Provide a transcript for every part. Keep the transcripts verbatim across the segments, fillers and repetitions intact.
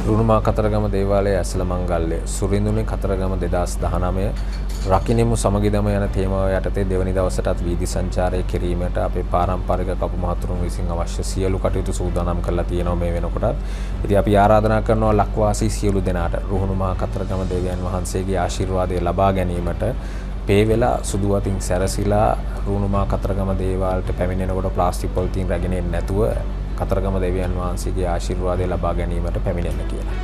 රුණුමා කතරගම දේවාලයේ ඇසළ මංගල්‍ය සුරිඳුනේ කතරගම දෙදහස් දහනවය රකිනෙමු සමගිදම යන තේමාව යටතේ දෙවැනි දවසටත් වීදි සංචාරය කිරීමට අපේ පාරම්පරික කපු මහතුරුන් විසින් අවශ්‍ය සියලු කටයුතු සූදානම් කරලා තියෙනවා මේ වෙනකොටත්. ඉතින් අපි ආරාධනා කරනවා ලක්වාසී සියලු දෙනාට රුහුණුමා කතරගම දෙවියන් වහන්සේගේ ආශිර්වාදය ලබා ගැනීමට පේ වෙලා සුදු වතින් සැරසිලා රුහුණුමා කතරගම දේවාලයට පැමිණෙනකොට ප්ලාස්ටික් පොලිතින් රැගෙන එන්නේ නැතුව කතරගම දෙවියන් වහන්සේගේ ආශිර්වාදය ලබා ගැනීමට පැමිණෙන්න කියලා.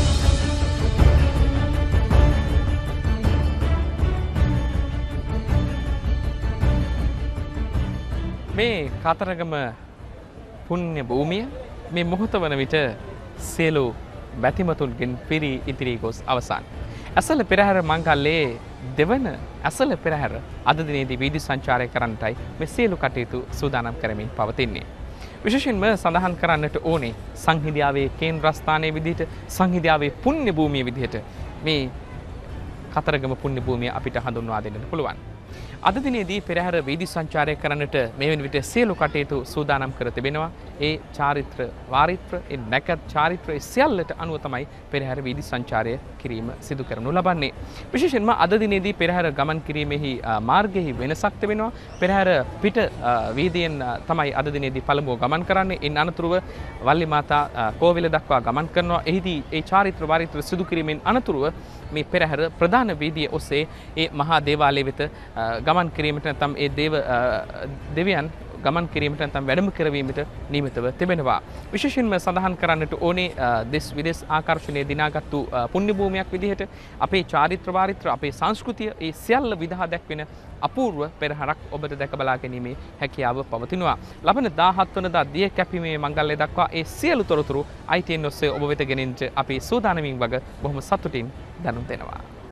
මේ කතරගම පුණ්‍ය භූමිය මේ මොහොත වන විට සියලු බැතිමතුන්ගෙන් පිරී ඉතිරී ගොස් අවසන්. ඇසළ පෙරහැර මංගල්‍යයේ දෙවන ඇසළ පෙරහැර අද දිනේදී වීදි සංචාරය කරන්නටයි මේ සියලු කටයුතු සූදානම් කරමින් පවතින්නේ. විශේෂයෙන්ම සඳහන් කරන්නට ඕනේ සංහිඳියාවේ කේන්ද්‍රස්ථානයේ විදිහට සංහිඳියාවේ පුණ්‍ය භූමිය විදිහට මේ කතරගම පුණ්‍ය භූමිය අපිට හඳුන්වා දෙන්නට පුළුවන්. අද දිනේදී පෙරහැර වීදි සංචාරය කරන්නට මේ වෙන විට සියලු කටයුතු සූදානම් කර තිබෙනවා. ඒ චාරිත්‍ර වාරිත්‍ර ඒ නැකත් චාරිත්‍ර සියල්ලට අනුව තමයි පෙරහැර වීදි සංචාරය කිරීම සිදු කරනු ලබන්නේ. විශේෂයෙන්ම අද දිනේදී පෙරහැර ගමන් කිරීමෙහි මාර්ගයෙහි වෙනසක් තිබෙනවා. පෙරහැර පිට වීදියෙන් තමයි අද දිනේදී පළමුව ගමන් කරන්නේ. ඉන් අනතුරුව වල්ලි මාතා කෝවිල දක්වා ගමන් කරනවා. එහිදී ඒ චාරිත්‍ර වාරිත්‍ර සිදු කිරීමෙන් අනතුරුව මේ පෙරහැර ප්‍රධාන වීදිය ඔස්සේ ඒ මහා දේවාලය වෙත ගමන් කිරීමට නැත්නම් ඒ දේව දෙවියන් ගමන් කිරීමට නැත්නම් වැඩම කරවීමට නියමිතව තිබෙනවා. විශේෂයෙන්ම සඳහන් කරන්නට ඕනේ දෙස් විදෙස් ආකර්ෂණයේ දිනාගත්තු පුණ්‍ය භූමියක් විදිහට අපේ චාරිත්‍ර වාරිත්‍ර අපේ සංස්කෘතිය ඒ සියල්ල විදහා දැක්වෙන අපූර්ව පෙරහරක් ඔබට දැක බලා ගැනීමේ හැකියාව පවතිනවා. ලබන දාහත් වනදා දිය කැපීමේ මංගල්‍ය දක්වා ඒ සියලු තොරතුරු අයි ටී එන් ඔස්සේ ඔබ වෙත ගෙනෙන්නට අපි සූදානමින් වග බොහොම සතුටින් දැනුම් දෙනවා.